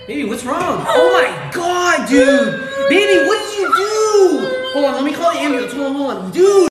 Baby, what's wrong? Oh my god, dude! Baby, what did you do? Hold on, let me call the ambulance. Hold on, dude!